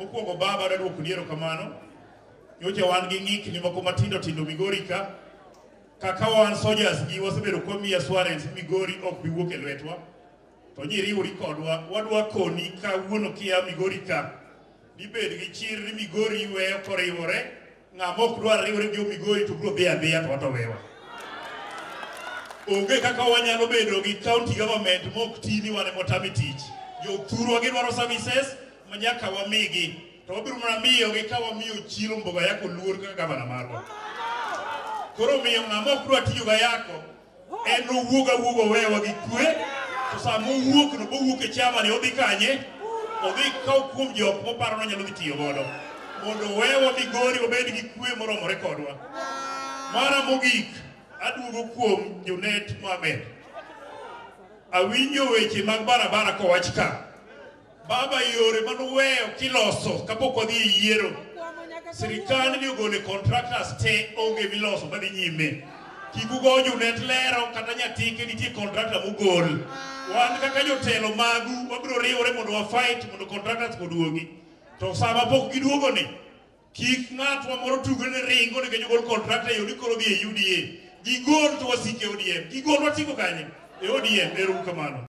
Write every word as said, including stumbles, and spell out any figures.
mokwongo baba da duoko niero kamano nyocha wan gi ng'ikni moko matindo tindo Migori ka kaka wan soldiers gi wasebedo kwa mi assurance Migori ok bi wuok e lwetwa to nyiriwori kodwa wadwa koni ka wuono kia Migori ka dibed gi chir ni Migori weyo koriwore ng'ama ok dwar riwore gi Migori to bro dhi adhiya to wato wewa onge kaka wanyalo bedo gi county government mok tini wane motami tich jo thurwa gi dwaro services manyaka wamigi to wabiro mana miyo gi ka wamiyo chiro Mbogo Ayacko luor kaka gavana marwa koro miyo ng'ama ok dwar tiyo gayako en owuoga wuogo wewa gi kwe to sama owuok no bowuok e chama ne odhi kanye odhi kaw kuom jok moparo no nyalo dhi tiyo godo mondo wewa Migori obed gi kwe moromore kodwa mara mogik aduogo kuom Junet Mohamed awinjo weche mag barabara kowach ka baba yore manuweyo kiloso kapok wadhi e yiero sirikal ni ogole contractors te onge miloso madhi nyime kik ugo Junet lero kata nyatike nitie contractor mogol wan kaka jotelo magu wabiro riwore mondo wa fight mondo contractors oduogi to sama pok giduogo ni kik ng'atwa moro tugo ne ringo nikech ogol contractor yodi koro dhi e U D A gigol to wasike O D M gigol watiko kanye e O D M. Ero kamano.